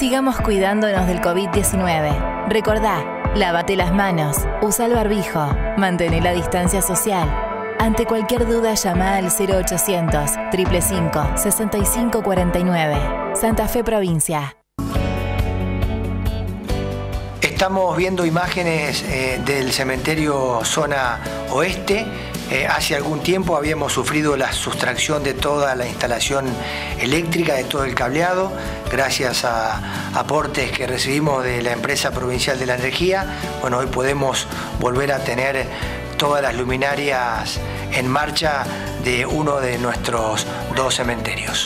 Sigamos cuidándonos del COVID-19. Recordá, lávate las manos, usa el barbijo, mantén la distancia social. Ante cualquier duda, llama al 0800 555 6549. Santa Fe Provincia. Estamos viendo imágenes del cementerio zona oeste. Hace algún tiempo habíamos sufrido la sustracción de toda la instalación eléctrica, de todo el cableado, gracias a aportes que recibimos de la empresa provincial de la energía. Bueno, hoy podemos volver a tener todas las luminarias en marcha de uno de nuestros dos cementerios.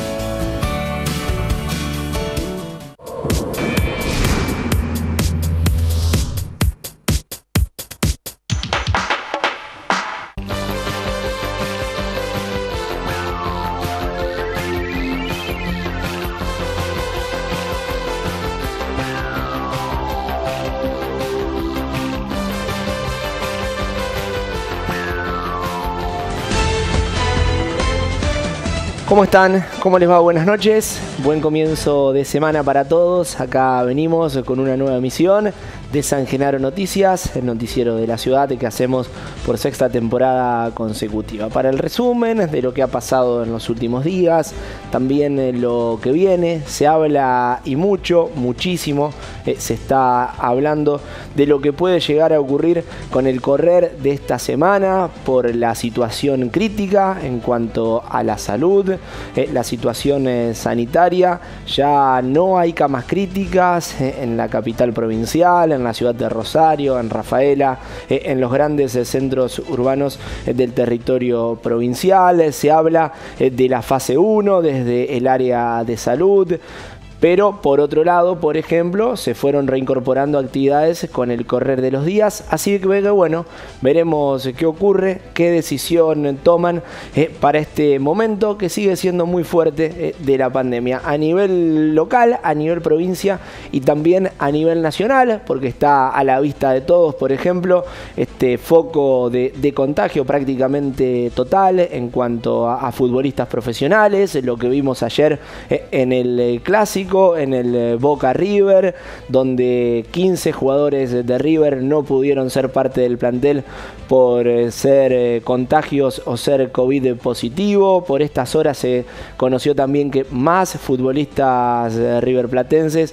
¿Cómo están? ¿Cómo les va? Buenas noches. Buen comienzo de semana para todos. Acá venimos con una nueva emisión de San Genaro Noticias, el noticiero de la ciudad que hacemos por sexta temporada consecutiva. Para el resumen de lo que ha pasado en los últimos días, también lo que viene, se habla y muchísimo, se está hablando de lo que puede llegar a ocurrir con el correr de esta semana por la situación crítica en cuanto a la salud, la situación sanitaria. Ya no hay camas críticas en la capital provincial, en la ciudad de Rosario, en Rafaela, en los grandes centros urbanos del territorio provincial. Se habla de la fase 1 desde el área de salud. Pero por otro lado, por ejemplo, se fueron reincorporando actividades con el correr de los días. Así que bueno, veremos qué ocurre, qué decisión toman para este momento que sigue siendo muy fuerte de la pandemia. A nivel local, a nivel provincia y también a nivel nacional, porque está a la vista de todos, por ejemplo, este foco de contagio prácticamente total en cuanto a futbolistas profesionales. Lo que vimos ayer en el clásico, en el Boca River, donde 15 jugadores de River no pudieron ser parte del plantel por ser contagios o ser COVID positivo. Por estas horas se conoció también que más futbolistas riverplatenses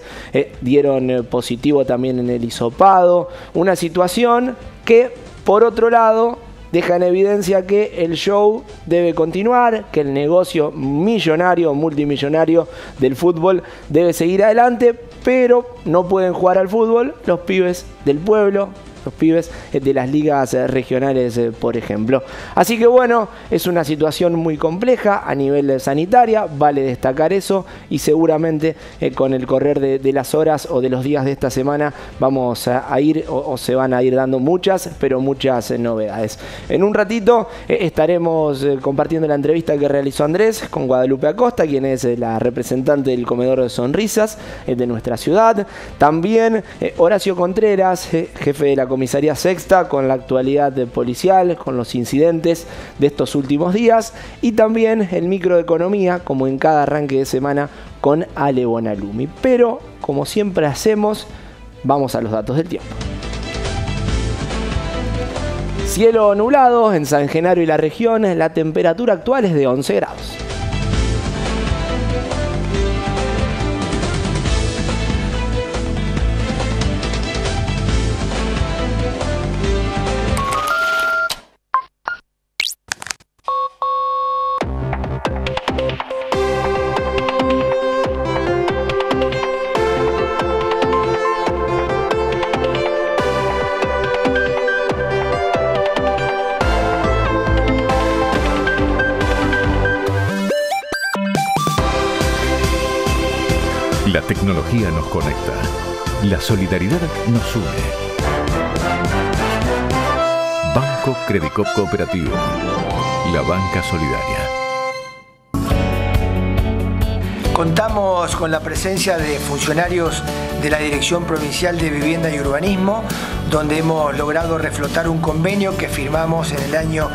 dieron positivo también en el hisopado. Una situación que, por otro lado, deja en evidencia que el show debe continuar, que el negocio millonario, multimillonario del fútbol debe seguir adelante, pero no pueden jugar al fútbol los pibes del pueblo, los pibes de las ligas regionales, por ejemplo. Así que bueno, es una situación muy compleja a nivel sanitaria, vale destacar eso, y seguramente con el correr de las horas o de los días de esta semana vamos a ir o se van a ir dando muchas novedades. En un ratito estaremos compartiendo la entrevista que realizó Andrés con Guadalupe Acosta, quien es la representante del Comedor de Sonrisas de nuestra ciudad. También Horacio Contreras, jefe de la Comisaría Sexta, con la actualidad policial, con los incidentes de estos últimos días, y también el microeconomía, como en cada arranque de semana, con Ale Bonalumi. Pero, como siempre hacemos, vamos a los datos del tiempo. Cielo nublado en San Genaro y la región, la temperatura actual es de 11 grados. La tecnología nos conecta. La solidaridad nos une. Banco Credicop Cooperativo. La banca solidaria. Contamos con la presencia de funcionarios de la Dirección Provincial de Vivienda y Urbanismo, donde hemos logrado reflotar un convenio que firmamos en el año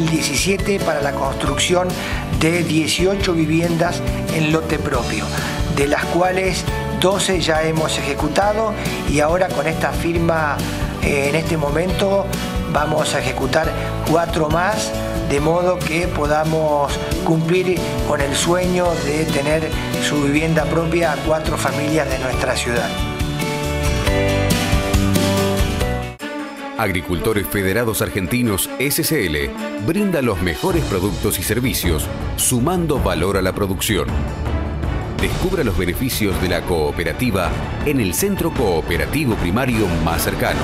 2017 para la construcción de 18 viviendas en lote propio. de las cuales 12 ya hemos ejecutado y ahora con esta firma en este momento vamos a ejecutar 4 más, de modo que podamos cumplir con el sueño de tener su vivienda propia a 4 familias de nuestra ciudad. Agricultores Federados Argentinos SCL brinda los mejores productos y servicios, sumando valor a la producción. Descubra los beneficios de la cooperativa en el centro cooperativo primario más cercano.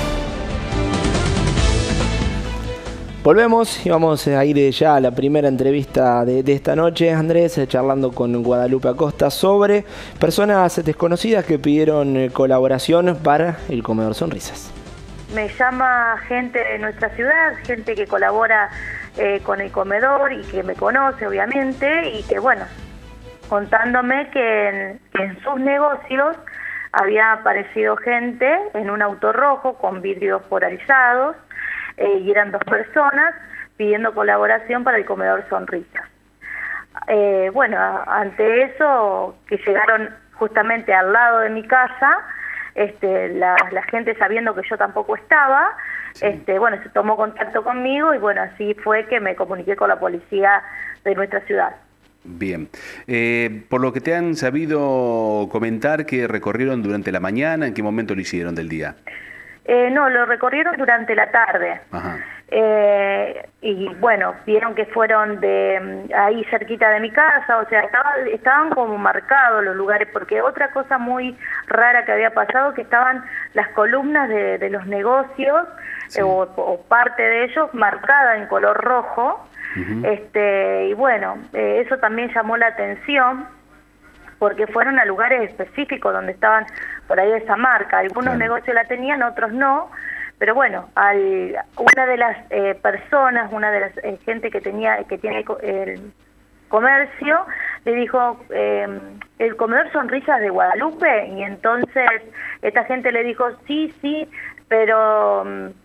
Volvemos y vamos a ir ya a la primera entrevista de esta noche, Andrés, charlando con Guadalupe Acosta sobre personas desconocidas que pidieron colaboración para el Comedor Sonrisas. Me llama gente de nuestra ciudad, gente que colabora con el comedor y que me conoce obviamente, y que bueno, contándome que en sus negocios había aparecido gente en un auto rojo con vidrios polarizados, y eran 2 personas pidiendo colaboración para el Comedor Sonrisas. Bueno, ante eso, que llegaron justamente al lado de mi casa, la gente, sabiendo que yo tampoco estaba, bueno, se tomó contacto conmigo y bueno, así fue que me comuniqué con la policía de nuestra ciudad. Bien. Por lo que te han sabido comentar, que recorrieron durante la mañana, ¿en qué momento lo hicieron del día? No, lo recorrieron durante la tarde. Ajá. Y bueno, vieron que fueron de ahí cerquita de mi casa, o sea, estaban como marcados los lugares, porque otra cosa muy rara que había pasado, que estaban las columnas de los negocios, sí, o parte de ellos marcada en color rojo. Y bueno, eso también llamó la atención, porque fueron a lugares específicos donde estaban por ahí esa marca. Algunos negocios la tenían, otros no, pero bueno, una de las personas, una de las gente que tiene el comercio, le dijo, el Comedor Sonrisas de Guadalupe, y entonces esta gente le dijo, sí, pero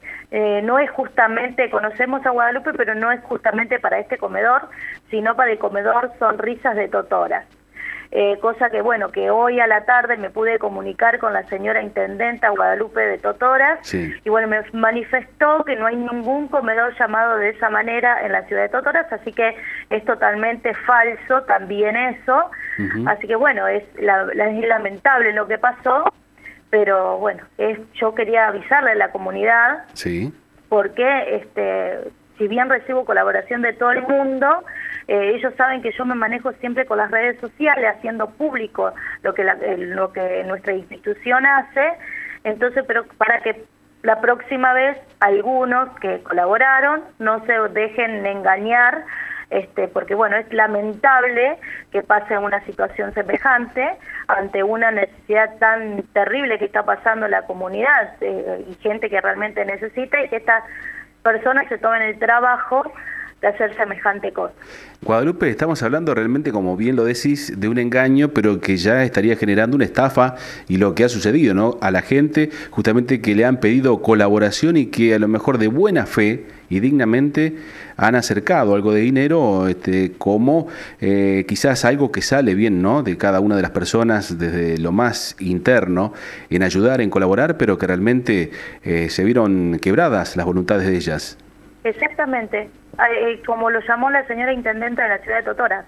no es justamente, conocemos a Guadalupe, pero no es justamente para este comedor, sino para el Comedor Sonrisas de Totoras. Cosa que bueno, que hoy a la tarde me pude comunicar con la señora intendenta Guadalupe de Totoras, sí, y bueno, me manifestó que no hay ningún comedor llamado de esa manera en la ciudad de Totoras, así que es totalmente falso también eso. Así que bueno, es lamentable lo que pasó, pero bueno, yo quería avisarle a la comunidad, sí, porque si bien recibo colaboración de todo el mundo, ellos saben que yo me manejo siempre con las redes sociales, haciendo público lo que nuestra institución hace. Entonces, pero para que la próxima vez algunos que colaboraron no se dejen engañar, porque bueno, es lamentable que pase una situación semejante ante una necesidad tan terrible que está pasando en la comunidad, y gente que realmente necesita, y que estas personas se tomen el trabajo de hacer semejante cosa. Guadalupe, estamos hablando realmente, como bien lo decís, de un engaño, pero que ya estaría generando una estafa, y lo que ha sucedido, ¿no? A la gente justamente que le han pedido colaboración y que a lo mejor de buena fe y dignamente han acercado algo de dinero, como quizás algo que sale bien, ¿no?, de cada una de las personas desde lo más interno, en ayudar, en colaborar, pero que realmente se vieron quebradas las voluntades de ellas. Exactamente, como lo llamó la señora intendenta de la ciudad de Totoras,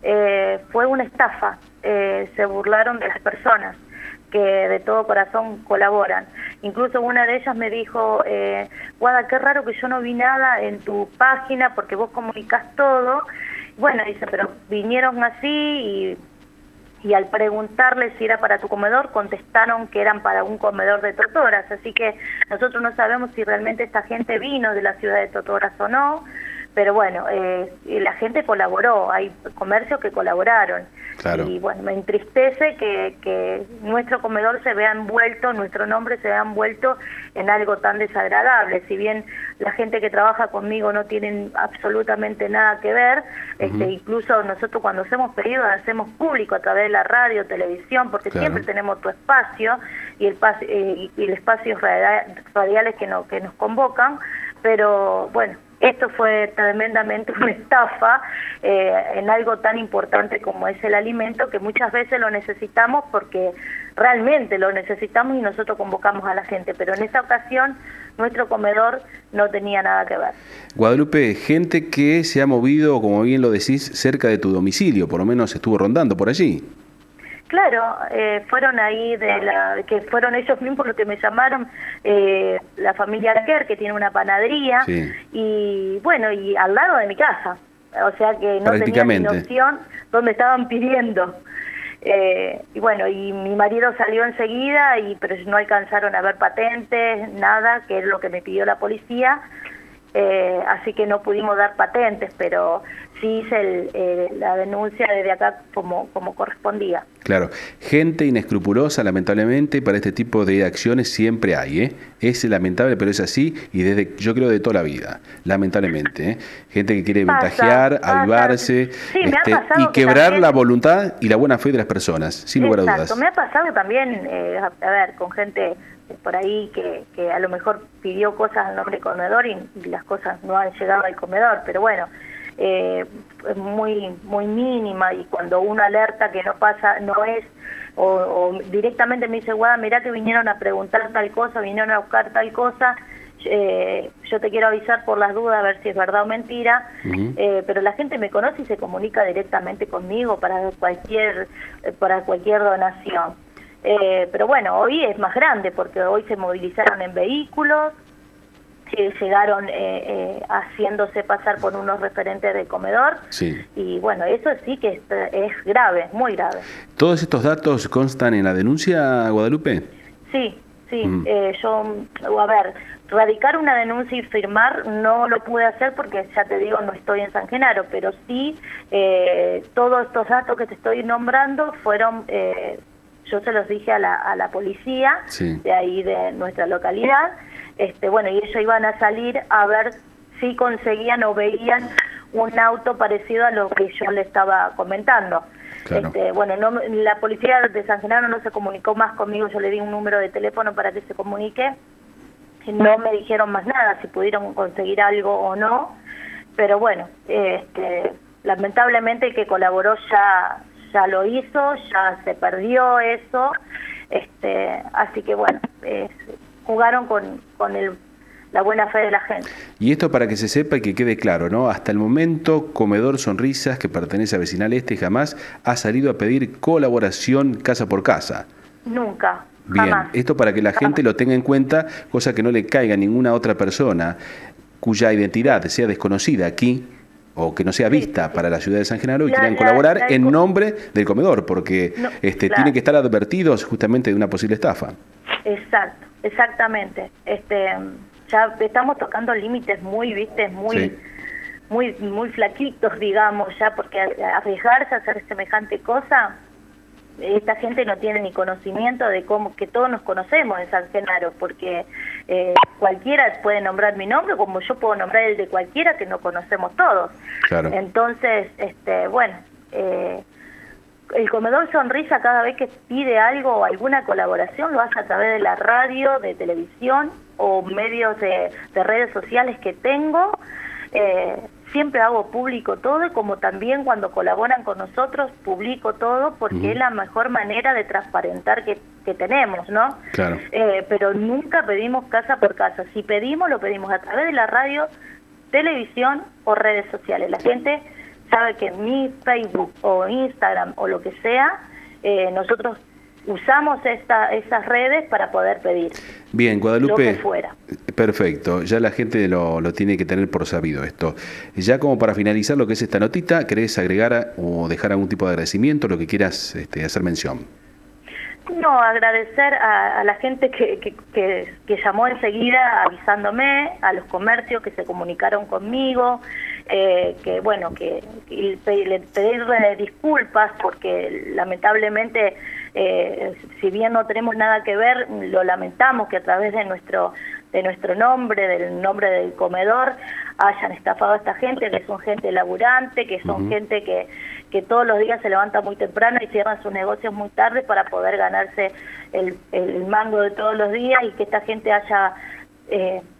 fue una estafa, se burlaron de las personas que de todo corazón colaboran. Incluso una de ellas me dijo, Guada, qué raro que yo no vi nada en tu página porque vos comunicás todo. Bueno, dice, pero vinieron así y al preguntarle si era para tu comedor, contestaron que eran para un comedor de Totoras. Así que nosotros no sabemos si realmente esta gente vino de la ciudad de Totoras o no, pero bueno, la gente colaboró, hay comercios que colaboraron. Claro. Y bueno, me entristece que nuestro comedor se vea envuelto, nuestro nombre se vea envuelto en algo tan desagradable. Si bien la gente que trabaja conmigo no tienen absolutamente nada que ver, incluso nosotros cuando hacemos pedidos hacemos público a través de la radio, televisión, porque claro, siempre tenemos tu espacio y el espacio radiales que nos convocan, pero bueno, esto fue tremendamente una estafa en algo tan importante como es el alimento, que muchas veces lo necesitamos porque realmente lo necesitamos y nosotros convocamos a la gente, pero en esta ocasión nuestro comedor no tenía nada que ver. Guadalupe, gente que se ha movido, como bien lo decís, cerca de tu domicilio, por lo menos estuvo rondando por allí. Claro, fueron ahí que fueron ellos mismos los que me llamaron, la familia Arquer, que tiene una panadería, sí. Y bueno, y al lado de mi casa, o sea que no tenían ni noción dónde estaban pidiendo. Y bueno, y mi marido salió enseguida, pero no alcanzaron a ver patentes, nada, que es lo que me pidió la policía. Así que no pudimos dar patentes, pero sí hice la denuncia desde acá como correspondía. Claro, gente inescrupulosa, lamentablemente, para este tipo de acciones siempre hay, ¿eh? Es lamentable, pero es así, y yo creo de toda la vida, lamentablemente, ¿eh? Gente que quiere ventajear, avivarse, sí, y quebrar la voluntad y la buena fe de las personas, sin lugar a dudas. Exacto, me ha pasado también, a ver, con gente por ahí que a lo mejor pidió cosas al nombre del comedor y las cosas no han llegado al comedor, pero bueno, es muy mínima, y cuando uno alerta que no pasa, no es, o directamente me dice, Guada, mirá que vinieron a preguntar tal cosa, vinieron a buscar tal cosa, yo te quiero avisar por las dudas a ver si es verdad o mentira. Pero la gente me conoce y se comunica directamente conmigo para cualquier donación. Pero bueno, hoy es más grande porque hoy se movilizaron en vehículos, llegaron haciéndose pasar por unos referentes del comedor, sí. Y bueno, eso sí que es grave, muy grave. ¿Todos estos datos constan en la denuncia, Guadalupe? Sí. Yo, a ver, radicar una denuncia y firmar no lo pude hacer porque, ya te digo, no estoy en San Genaro, pero sí, todos estos datos que te estoy nombrando fueron, yo se los dije a la policía, sí, de ahí de nuestra localidad, bueno, y ellos iban a salir a ver si conseguían o veían un auto parecido a lo que yo le estaba comentando. Claro. Bueno, la policía de San Genaro no se comunicó más conmigo, yo le di un número de teléfono para que se comunique, no me dijeron más nada, si pudieron conseguir algo o no, pero bueno, lamentablemente el que colaboró ya lo hizo, ya se perdió eso, así que bueno, jugaron con la buena fe de la gente. Y esto para que se sepa y que quede claro, ¿no? Hasta el momento, Comedor Sonrisas, que pertenece a Vecinal Este, jamás ha salido a pedir colaboración casa por casa. Nunca. Bien, jamás. Esto para que la gente lo tenga en cuenta, cosa que no le caiga a ninguna otra persona cuya identidad sea desconocida aquí o que no sea vista para la ciudad de San Genaro y quieran colaborar en nombre del comedor, porque tienen que estar advertidos justamente de una posible estafa. Exacto, exactamente. Ya estamos tocando límites muy flaquitos, digamos, ya, porque arriesgarse a hacer semejante cosa, esta gente no tiene ni conocimiento de cómo, que todos nos conocemos en San Genaro, porque cualquiera puede nombrar mi nombre, como yo puedo nombrar el de cualquiera que nos conocemos todos. Claro. Entonces, bueno, el Comedor Sonrisa cada vez que pide algo o alguna colaboración lo hace a través de la radio, de televisión o medios de redes sociales que tengo. Siempre hago público todo, y como también cuando colaboran con nosotros publico todo, porque es la mejor manera de transparentar que tenemos, ¿no? Claro. Pero nunca pedimos casa por casa. Si pedimos, lo pedimos a través de la radio, televisión o redes sociales. La gente sabe que en mi Facebook o Instagram o lo que sea, nosotros usamos esas redes para poder pedir. Bien, Guadalupe, lo que fuera. Perfecto, ya la gente lo tiene que tener por sabido esto. Ya como para finalizar lo que es esta notita, ¿querés agregar o dejar algún tipo de agradecimiento, lo que quieras hacer mención? No, agradecer a la gente que llamó enseguida avisándome, a los comercios que se comunicaron conmigo, que bueno, que pedirle disculpas porque lamentablemente, si bien no tenemos nada que ver, lo lamentamos que a través de nuestro nombre, del nombre del comedor, hayan estafado a esta gente, que son gente laburante, que son gente que todos los días se levanta muy temprano y cierran sus negocios muy tarde para poder ganarse el mango de todos los días, y que esta gente haya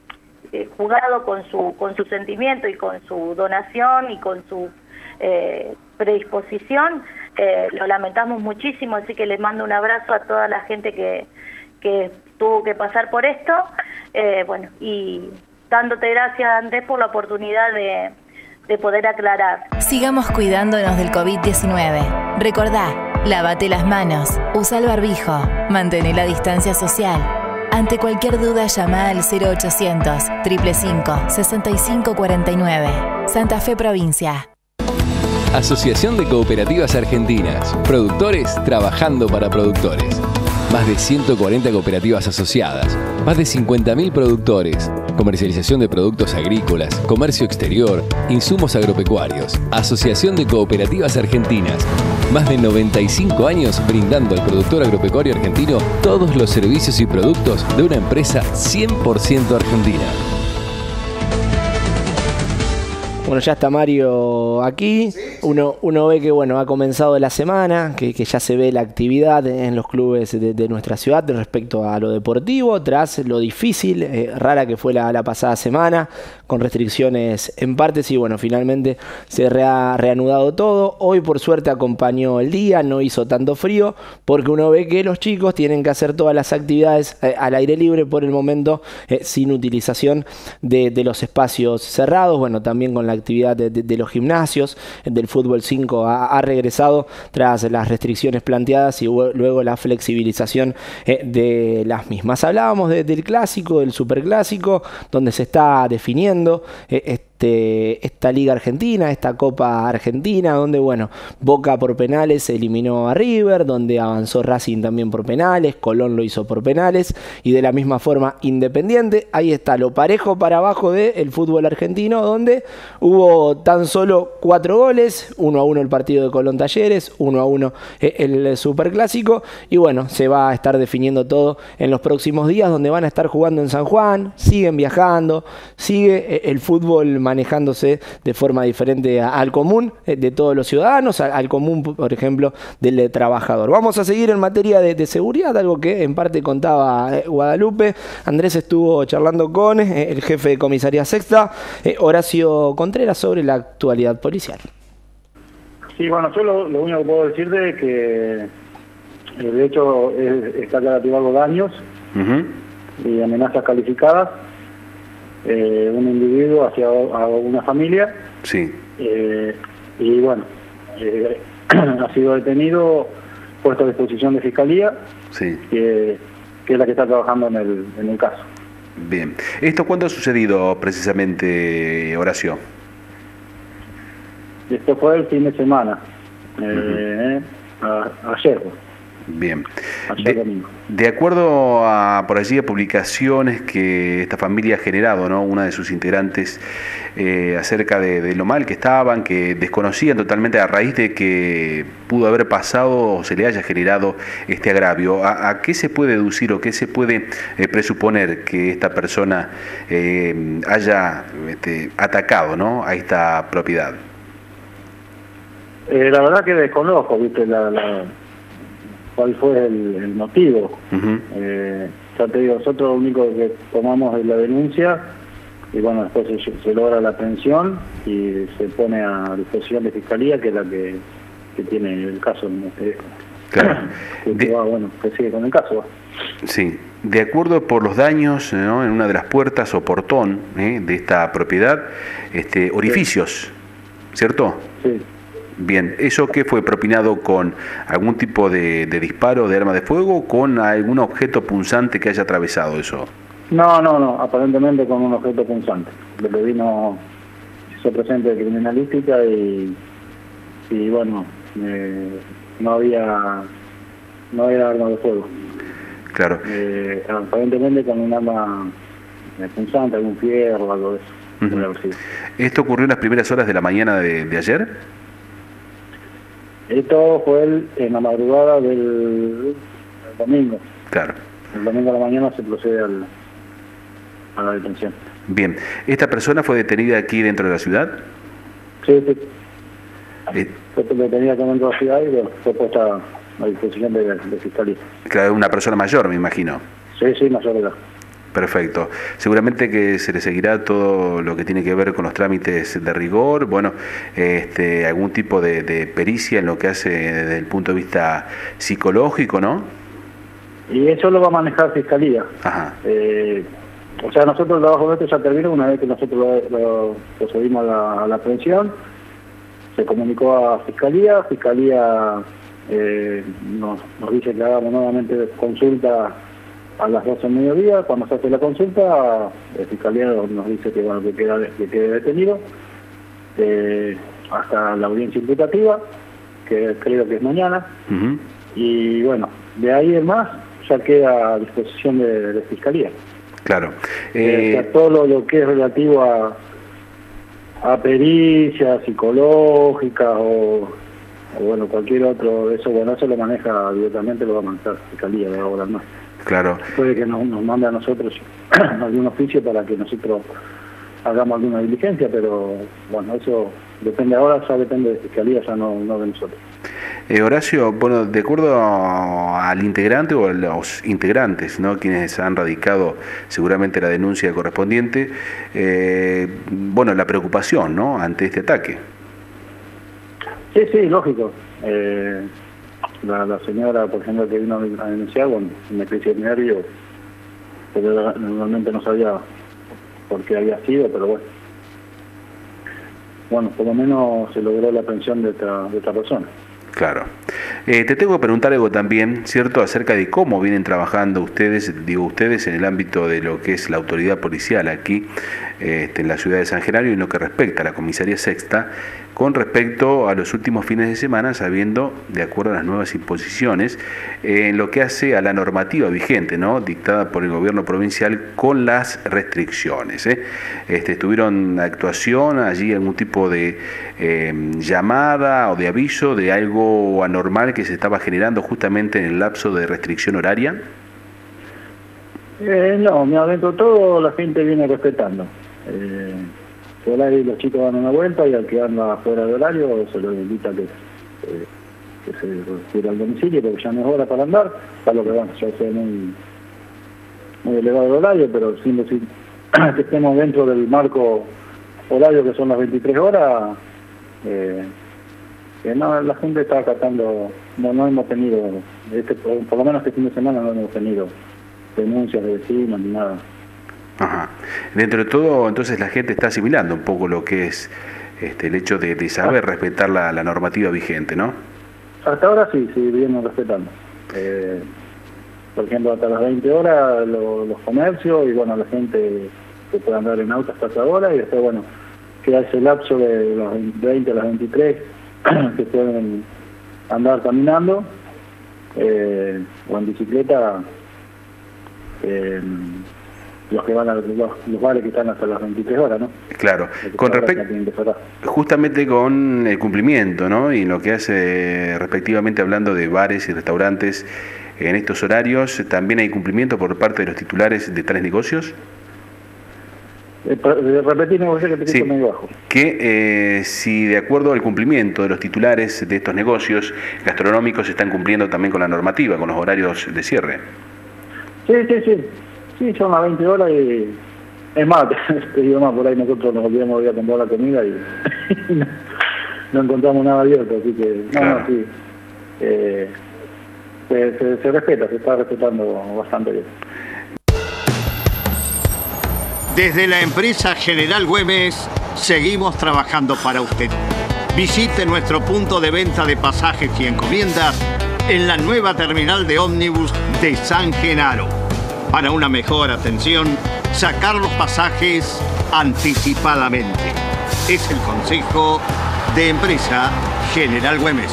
jugado con su sentimiento y con su donación y con su predisposición, lo lamentamos muchísimo, así que les mando un abrazo a toda la gente que tuvo que pasar por esto, bueno, y dándote gracias, Andrés, por la oportunidad de poder aclarar. Sigamos cuidándonos del COVID-19. Recordá, lávate las manos, usa el barbijo, mantén la distancia social. Ante cualquier duda, llama al 0800 555 6549. Santa Fe, provincia. Asociación de Cooperativas Argentinas. Productores trabajando para productores. Más de 140 cooperativas asociadas. Más de 50.000 productores. Comercialización de productos agrícolas, comercio exterior, insumos agropecuarios. Asociación de Cooperativas Argentinas. Más de 95 años brindando al productor agropecuario argentino todos los servicios y productos de una empresa 100% argentina. Bueno, ya está Mario aquí. Uno ve que bueno, ha comenzado la semana, que ya se ve la actividad en los clubes de nuestra ciudad respecto a lo deportivo, tras lo difícil, rara que fue la pasada semana, con restricciones en partes, y bueno, finalmente se ha reanudado todo. Hoy por suerte acompañó el día, no hizo tanto frío, porque uno ve que los chicos tienen que hacer todas las actividades al aire libre por el momento, sin utilización de los espacios cerrados. Bueno, también con la actividad de los gimnasios, del fútbol 5 ha regresado tras las restricciones planteadas y luego la flexibilización de las mismas. Hablábamos del clásico, del superclásico, donde se está definiendo esta Liga Argentina, esta Copa Argentina, donde bueno, Boca por penales eliminó a River, donde avanzó Racing también por penales, Colón lo hizo por penales, y de la misma forma Independiente. Ahí está lo parejo para abajo del fútbol argentino, donde hubo tan solo 4 goles, 1-1 el partido de Colón Talleres, 1-1 el superclásico, y bueno, se va a estar definiendo todo en los próximos días, donde van a estar jugando en San Juan, siguen viajando, sigue el fútbol manejándose de forma diferente al común de todos los ciudadanos, al común, por ejemplo, del trabajador. Vamos a seguir en materia de seguridad, algo que en parte contaba Guadalupe. Andrés estuvo charlando con el jefe de comisaría sexta, Horacio Contreras, sobre la actualidad policial. Sí, bueno, yo lo único que puedo decirte es que de hecho está relativado daños y amenazas calificadas. Un individuo hacia una familia, sí, y bueno, ha sido detenido, puesto a disposición de Fiscalía, sí, que es la que está trabajando en el caso. Bien. ¿Esto cuándo ha sucedido precisamente, Horacio? Esto fue el fin de semana, ayer. Bien. De acuerdo a por allí a publicaciones que esta familia ha generado, ¿no? Una de sus integrantes, acerca de lo mal que estaban, que desconocían totalmente a raíz de que pudo haber pasado o se le haya generado este agravio. ¿A qué se puede deducir o qué se puede presuponer que esta persona haya atacado, ¿no?, a esta propiedad? La verdad que desconozco, ¿viste? ¿Cuál fue el motivo? Ya te digo, nosotros lo único que tomamos es la denuncia y bueno, después se logra la aprehensión y se pone a disposición de Fiscalía, que es la que tiene el caso. Claro. Que sigue con el caso. Sí. De acuerdo por los daños, ¿no?, en una de las puertas o portón de esta propiedad, orificios, ¿cierto? Sí. Bien, ¿eso qué fue? ¿Propinado con algún tipo de disparo de arma de fuego o con algún objeto punzante que haya atravesado eso? No, aparentemente con un objeto punzante. Le vino, hizo presente de criminalística y bueno, no había arma de fuego. Claro. Aparentemente con un arma punzante, algún fierro o algo de eso. ¿Esto ocurrió en las primeras horas de la mañana de ayer? Esto fue en la madrugada del domingo. Claro. El domingo a la mañana se procede a la detención. Bien. ¿Esta persona fue detenida aquí dentro de la ciudad? Sí. Fue detenida aquí dentro de la ciudad y fue puesta a disposición de Fiscalía. Claro, una persona mayor, me imagino. Sí, mayor de edad. Perfecto. Seguramente que se le seguirá todo lo que tiene que ver con los trámites de rigor, bueno, algún tipo de pericia en lo que hace desde el punto de vista psicológico, ¿no? Y eso lo va a manejar Fiscalía. Ajá. O sea, nosotros el trabajo nuestro ya terminó una vez que nosotros lo procedimos a la aprehensión. Se comunicó a Fiscalía nos dice que hagamos nuevamente consulta a las 12 del mediodía. Cuando se hace la consulta, Fiscalía nos dice que bueno, que quede detenido hasta la audiencia imputativa, que creo que es mañana. Uh-huh. Y bueno, de ahí en más ya queda a disposición de Fiscalía. Claro. O sea, todo lo que es relativo a pericias psicológicas o bueno, cualquier otro de eso, bueno, eso lo maneja directamente, lo va a manejar Fiscalía de ahora más. Claro. Puede que nos mande a nosotros algún oficio para que nosotros hagamos alguna diligencia, pero bueno, eso depende ahora, ya depende de Fiscalía, ya no de nosotros. Horacio, bueno, de acuerdo al integrante o a los integrantes, ¿no?, quienes han radicado seguramente la denuncia correspondiente, bueno, la preocupación, ¿no?, ante este ataque. Sí, lógico. La señora, por ejemplo, que vino a denunciar, bueno, me crisis de nervios, pero normalmente no sabía por qué había sido, pero bueno. Bueno, por lo menos se logró la aprehensión de esta persona. Claro. Te tengo que preguntar algo también, ¿cierto?, acerca de cómo vienen trabajando ustedes en el ámbito de lo que es la autoridad policial aquí en la ciudad de San Genaro y en lo que respecta a la comisaría sexta, con respecto a los últimos fines de semana, sabiendo, de acuerdo a las nuevas imposiciones, en lo que hace a la normativa vigente, ¿no?, dictada por el gobierno provincial con las restricciones. ¿Tuvieron actuación allí, algún tipo de llamada o de aviso de algo anormal que se estaba generando justamente en el lapso de restricción horaria? No, dentro de todo la gente viene respetando. Por ahí los chicos dan una vuelta y al que anda fuera de horario se lo invita que se retire al domicilio porque ya no es hora para andar, para lo que van ya sea muy elevado el horario, pero sin decir que estemos dentro del marco horario que son las 23 horas, no, la gente está acatando. No hemos tenido, por lo menos este fin de semana no hemos tenido denuncias de vecinos ni nada. Ajá. Dentro de todo, entonces la gente está asimilando un poco lo que es el hecho de saber respetar la normativa vigente, ¿no? Hasta ahora sí, vienen respetando. Por ejemplo, hasta las 20 horas los comercios y bueno, la gente que puede andar en auto hasta esa hora y después, bueno, queda ese lapso de las 20 a las 23 que pueden andar caminando o en bicicleta. Los que van a los bares que están hasta las 23 horas, ¿no? Claro, con respecto justamente con el cumplimiento, ¿no?, y lo que hace respectivamente hablando de bares y restaurantes en estos horarios, ¿también hay cumplimiento por parte de los titulares de tales negocios? Repetir, sí, medio bajo. Que si de acuerdo al cumplimiento de los titulares de estos negocios gastronómicos están cumpliendo también con la normativa, con los horarios de cierre. Sí, son las 20 horas y es más, te digo más, por ahí nosotros nos olvidamos de ir a comprar la comida y no encontramos nada abierto, así que claro. Sí, se respeta, se está respetando bastante bien. Desde la empresa General Güemes seguimos trabajando para usted. Visite nuestro punto de venta de pasajes y encomiendas en la nueva terminal de ómnibus de San Genaro. Para una mejor atención, sacar los pasajes anticipadamente. Es el consejo de empresa General Güemes.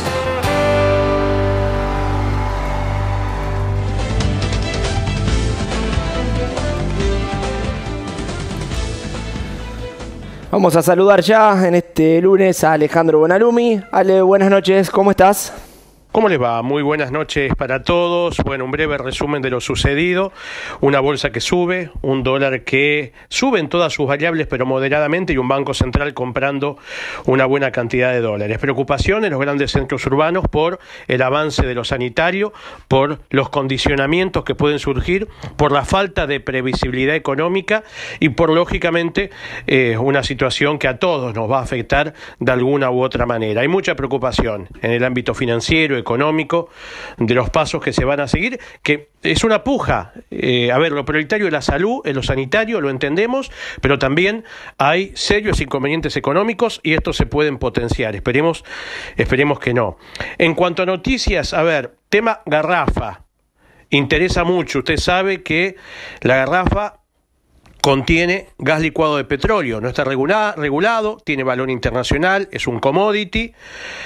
Vamos a saludar ya en este lunes a Alejandro Bonalumi. Ale, buenas noches, ¿cómo estás? ¿Cómo les va? Muy buenas noches para todos. Bueno, un breve resumen de lo sucedido. Una bolsa que sube, un dólar que sube en todas sus variables pero moderadamente y un banco central comprando una buena cantidad de dólares. Preocupación en los grandes centros urbanos por el avance de lo sanitario, por los condicionamientos que pueden surgir, por la falta de previsibilidad económica y por, lógicamente, una situación que a todos nos va a afectar de alguna u otra manera. Hay mucha preocupación en el ámbito financiero, económico, de los pasos que se van a seguir, que es una puja. Lo prioritario es la salud, es lo sanitario, lo entendemos, pero también hay serios inconvenientes económicos y estos se pueden potenciar. Esperemos que no. En cuanto a noticias, tema garrafa. Interesa mucho. Usted sabe que la garrafa contiene gas licuado de petróleo, no está regulado, tiene valor internacional, es un commodity.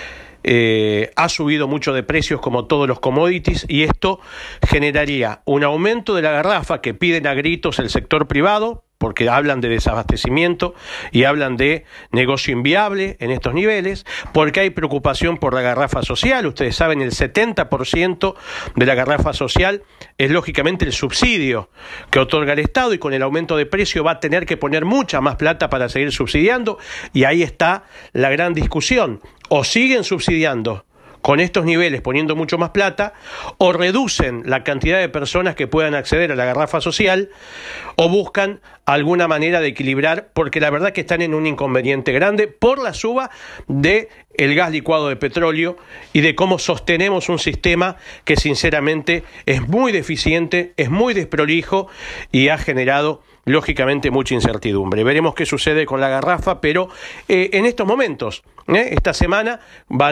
Ha subido mucho de precios como todos los commodities y esto generaría un aumento de la garrafa que piden a gritos el sector privado, porque hablan de desabastecimiento y hablan de negocio inviable en estos niveles, porque hay preocupación por la garrafa social. Ustedes saben, el 70% de la garrafa social es lógicamente el subsidio que otorga el Estado, y con el aumento de precio va a tener que poner mucha más plata para seguir subsidiando, y ahí está la gran discusión. O siguen subsidiando con estos niveles, poniendo mucho más plata, o reducen la cantidad de personas que puedan acceder a la garrafa social, o buscan alguna manera de equilibrar, porque la verdad que están en un inconveniente grande por la suba del gas licuado de petróleo y de cómo sostenemos un sistema que sinceramente es muy deficiente, es muy desprolijo y ha generado lógicamente mucha incertidumbre. Veremos qué sucede con la garrafa, pero en estos momentos, esta semana,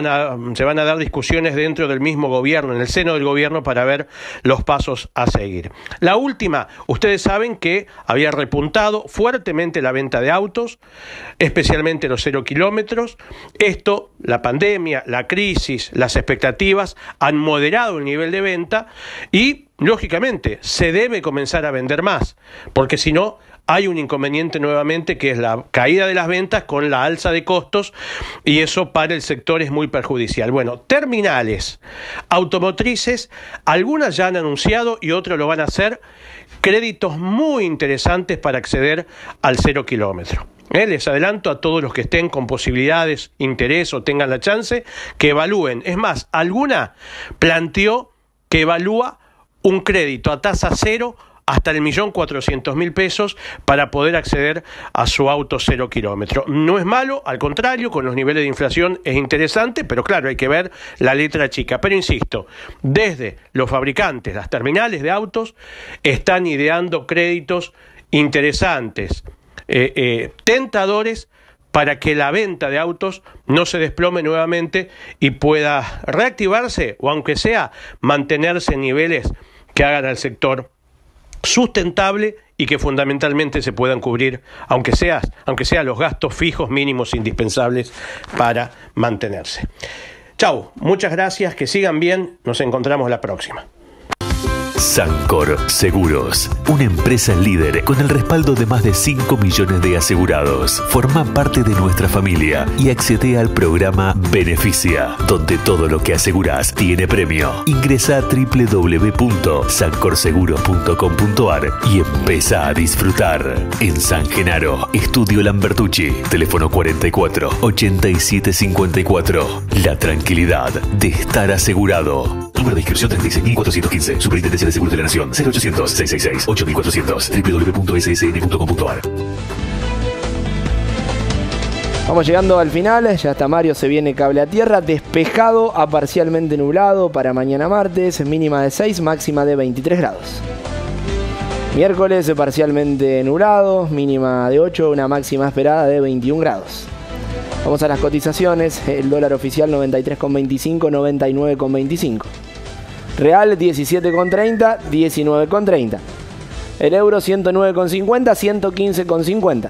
se van a dar discusiones dentro del mismo gobierno, en el seno del gobierno, para ver los pasos a seguir. La última, ustedes saben que había repuntado fuertemente la venta de autos, especialmente los 0 kilómetros. Esto, la pandemia, la crisis, las expectativas han moderado el nivel de venta y, lógicamente, se debe comenzar a vender más, porque si no, hay un inconveniente nuevamente, que es la caída de las ventas con la alza de costos, y eso para el sector es muy perjudicial. Bueno, terminales automotrices, algunas ya han anunciado y otras lo van a hacer, créditos muy interesantes para acceder al 0 kilómetro. Les adelanto a todos los que estén con posibilidades, interés o tengan la chance, que evalúen. Es más, alguna planteó que evalúa un crédito a tasa cero hasta el 1.400.000 pesos para poder acceder a su auto 0 kilómetro. No es malo, al contrario, con los niveles de inflación es interesante, pero claro, hay que ver la letra chica. Pero insisto, desde los fabricantes, las terminales de autos, están ideando créditos interesantes, tentadores, para que la venta de autos no se desplome nuevamente y pueda reactivarse, o aunque sea mantenerse en niveles que hagan al sector sustentable y que fundamentalmente se puedan cubrir, aunque sea los gastos fijos mínimos indispensables para mantenerse. Chau, muchas gracias, que sigan bien, nos encontramos la próxima. Sancor Seguros, una empresa líder con el respaldo de más de 5 millones de asegurados. Forma parte de nuestra familia y accede al programa Beneficia, donde todo lo que aseguras tiene premio. Ingresa a www.sancorseguros.com.ar y empieza a disfrutar. En San Genaro, Estudio Lambertucci, teléfono 44 87 54. La tranquilidad de estar asegurado. Número de inscripción 36.415. Superintendencia de Seguros de la Nación. 0800-666-8400. www.ssn.com.ar. Vamos llegando al final. Ya está Mario, se viene cable a tierra. Despejado a parcialmente nublado para mañana martes. Mínima de 6, máxima de 23 grados. Miércoles parcialmente nublado. Mínima de 8, una máxima esperada de 21 grados. Vamos a las cotizaciones. El dólar oficial 93,25, 99,25. Real 17,30, 19,30. El euro 109,50, 115,50.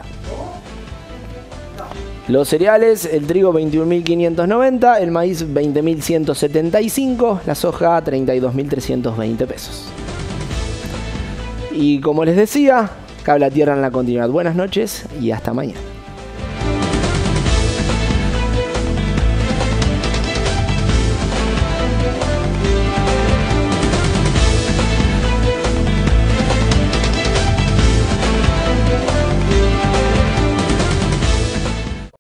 Los cereales, el trigo 21.590, el maíz 20.175, la soja 32.320 pesos. Y como les decía, cable a tierra en la continuidad. Buenas noches y hasta mañana.